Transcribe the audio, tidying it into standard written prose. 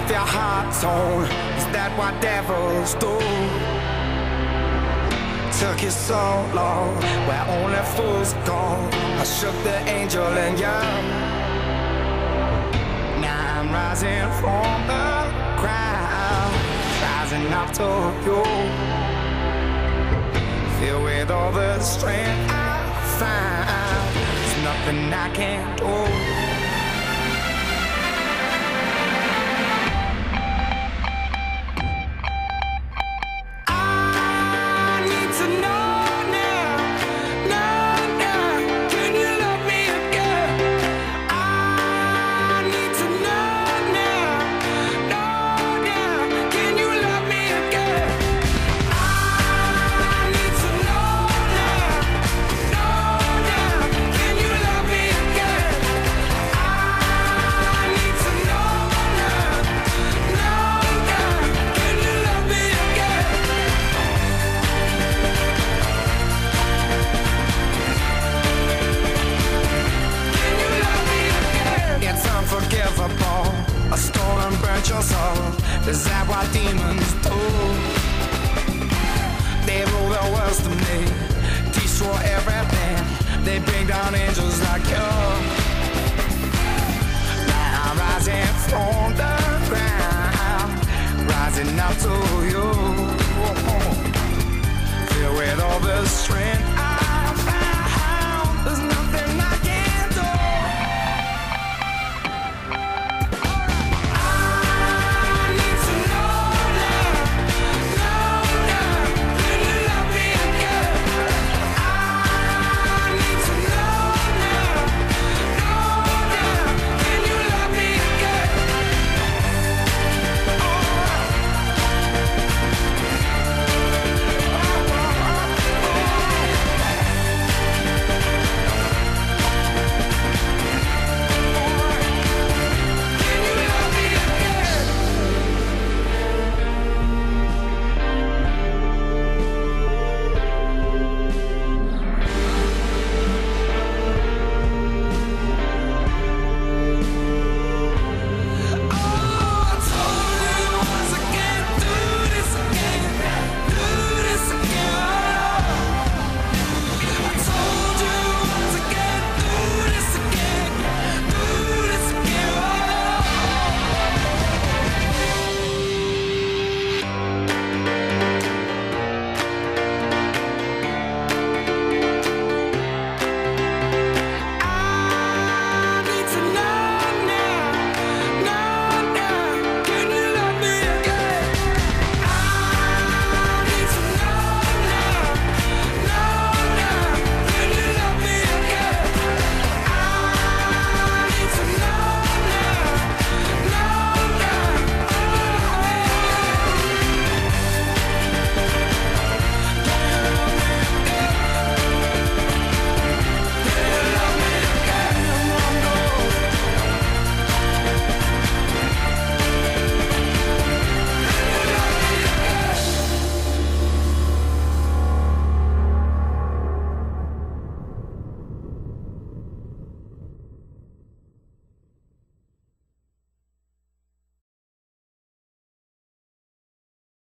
off your heart tone. Is that what devils do? Took you so long, where only fools go. I shook the angel in you. Now I'm rising from the ground, rising up to you. Filled with all the strength I find, there's nothing I can't do. A storm burnt your soul. Is that what demons do? They rule the world to me, destroy everything. They bring down angels like you. Now I'm rising from